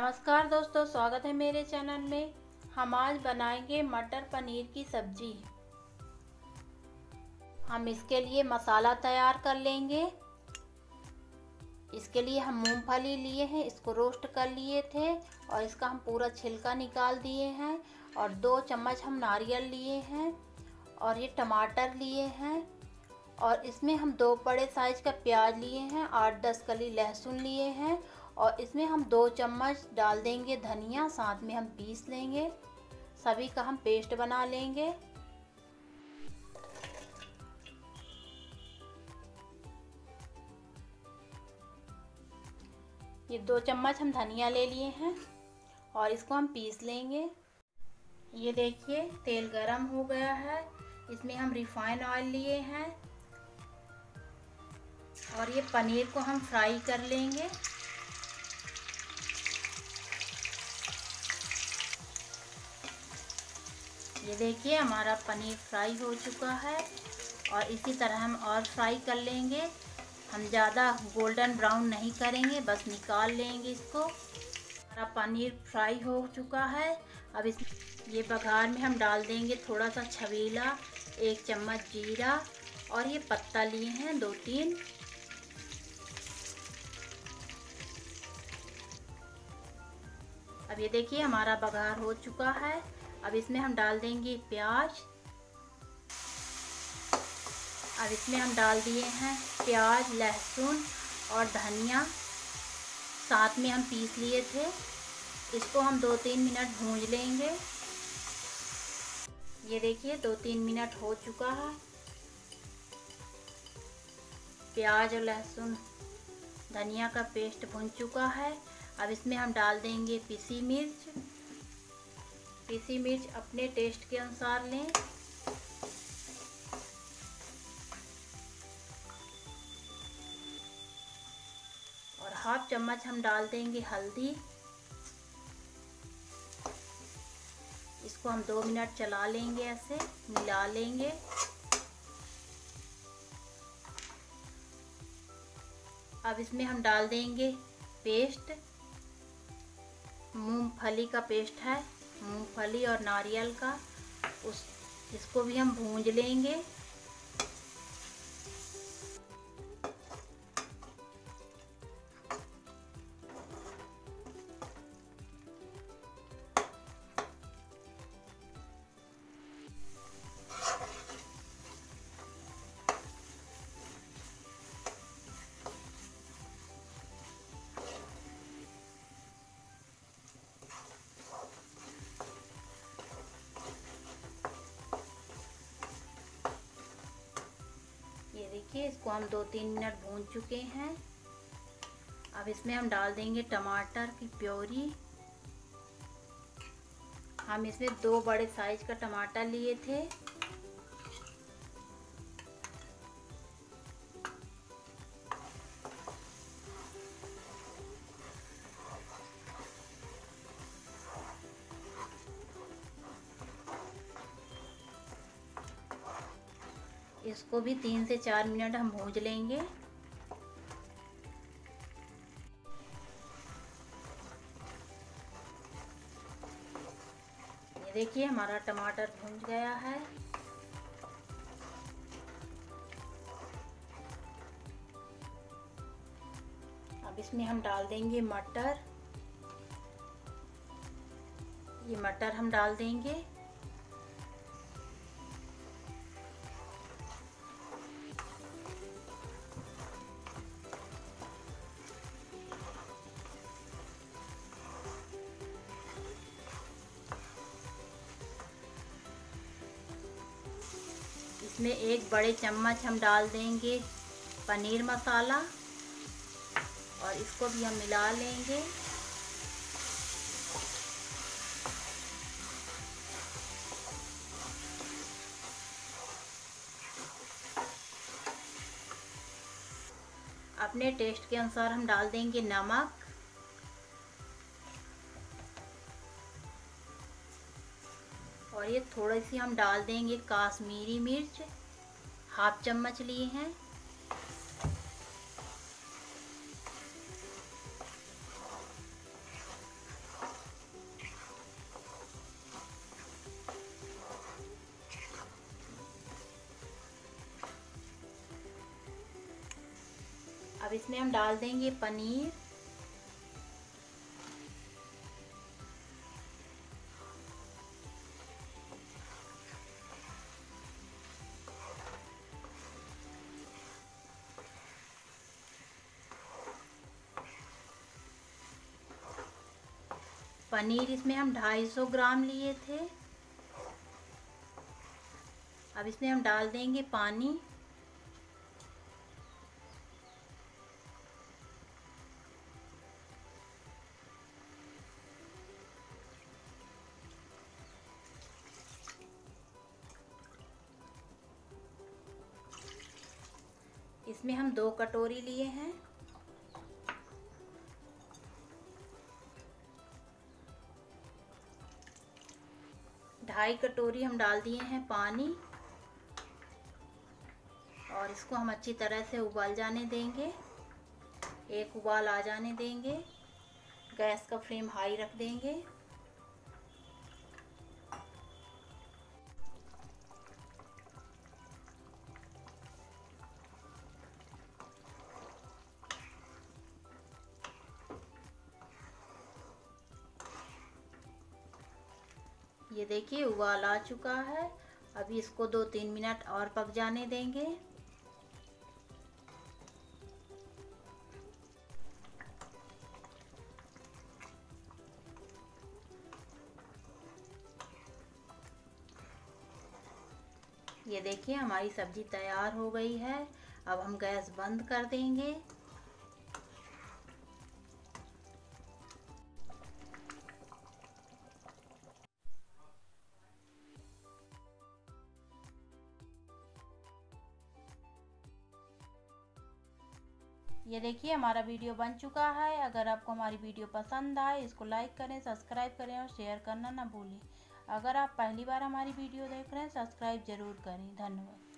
नमस्कार दोस्तों, स्वागत है मेरे चैनल में। हम आज बनाएंगे मटर पनीर की सब्जी। हम इसके लिए मसाला तैयार कर लेंगे। इसके लिए हम मूंगफली लिए हैं, इसको रोस्ट कर लिए थे और इसका हम पूरा छिलका निकाल दिए हैं। और 2 चम्मच हम नारियल लिए हैं और ये टमाटर लिए हैं। और इसमें हम 2 बड़े साइज का प्याज लिए हैं, 8-10 कली लहसुन लिए हैं। और इसमें हम 2 चम्मच डाल देंगे धनिया, साथ में हम पीस लेंगे। सभी का हम पेस्ट बना लेंगे। ये 2 चम्मच हम धनिया ले लिए हैं और इसको हम पीस लेंगे। ये देखिए तेल गरम हो गया है। इसमें हम रिफाइंड ऑयल लिए हैं और ये पनीर को हम फ्राई कर लेंगे। ये देखिए हमारा पनीर फ्राई हो चुका है और इसी तरह हम और फ्राई कर लेंगे। हम ज़्यादा गोल्डन ब्राउन नहीं करेंगे, बस निकाल लेंगे इसको। हमारा पनीर फ्राई हो चुका है। अब इस ये बघार में हम डाल देंगे थोड़ा सा छबीला, 1 चम्मच जीरा और ये पत्ता लिए हैं 2-3। अब ये देखिए हमारा बघार हो चुका है। अब इसमें हम डाल देंगे प्याज। अब इसमें हम डाल दिए हैं प्याज, लहसुन और धनिया, साथ में हम पीस लिए थे। इसको हम 2-3 मिनट भूंज लेंगे। ये देखिए 2-3 मिनट हो चुका है। प्याज और लहसुन धनिया का पेस्ट भुन चुका है। अब इसमें हम डाल देंगे पिसी मिर्च। पिसी मिर्च अपने टेस्ट के अनुसार लें। और 1/2 चम्मच हम डाल देंगे हल्दी। इसको हम 2 मिनट चला लेंगे, ऐसे मिला लेंगे। अब इसमें हम डाल देंगे पेस्ट, मूंगफली का पेस्ट है, मूंगफली और नारियल का। इसको भी हम भूंज लेंगे। देखिए इसको हम 2-3 मिनट भून चुके हैं। अब इसमें हम डाल देंगे टमाटर की प्योरी। हम इसमें 2 बड़े साइज का टमाटर लिए थे। इसको भी 3 से 4 मिनट हम भूंज लेंगे। ये देखिए हमारा टमाटर भूंज गया है। अब इसमें हम डाल देंगे मटर। ये मटर हम डाल देंगे। इसमें 1 बड़े चम्मच हम डाल देंगे पनीर मसाला और इसको भी हम मिला लेंगे। अपने टेस्ट के अनुसार हम डाल देंगे नमक। और ये थोड़ी सी हम डाल देंगे काश्मीरी मिर्च, 1/2 चम्मच लिए हैं। अब इसमें हम डाल देंगे पनीर। पनीर इसमें हम 250 ग्राम लिए थे। अब इसमें हम डाल देंगे पानी। इसमें हम 2 कटोरी लिए हैं। ढाई कटोरी हम डाल दिए हैं पानी और इसको हम अच्छी तरह से उबाल जाने देंगे। एक उबाल आ जाने देंगे। गैस का फ्लेम हाई रख देंगे। ये देखिए उबाल आ चुका है। अभी इसको 2-3 मिनट और पक जाने देंगे। ये देखिए हमारी सब्जी तैयार हो गई है। अब हम गैस बंद कर देंगे। ये देखिए हमारा वीडियो बन चुका है। अगर आपको हमारी वीडियो पसंद आए इसको लाइक करें, सब्सक्राइब करें और शेयर करना ना भूलें। अगर आप पहली बार हमारी वीडियो देख रहे हैं सब्सक्राइब ज़रूर करें। धन्यवाद।